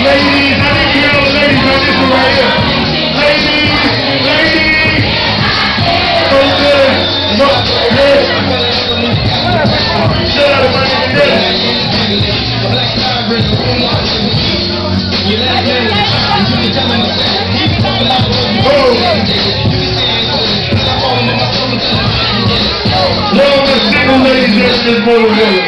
Ladies, I need to hear those ladies on this one right here. Ladies. So good. So good. Shout out to my nigga. Love the single ladies in this motor.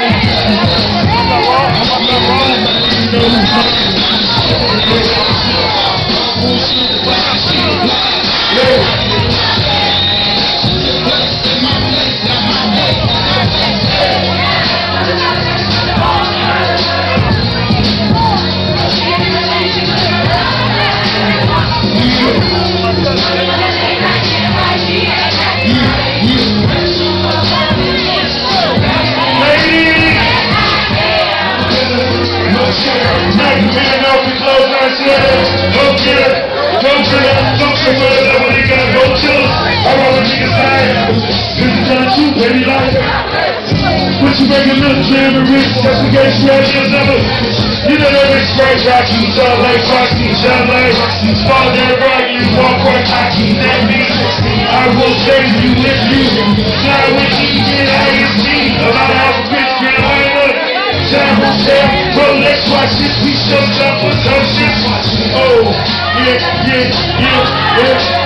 What you making up, jam and rich, investigation, you know that it's great, Rocky, sound like Rocky, sound like fall down the rock, you walk right hockey, that means I will save you if you fly with me, get ISG, a lot of rich, get high up, time will tell, bro, let's watch this, we show up for some shit, oh, yeah.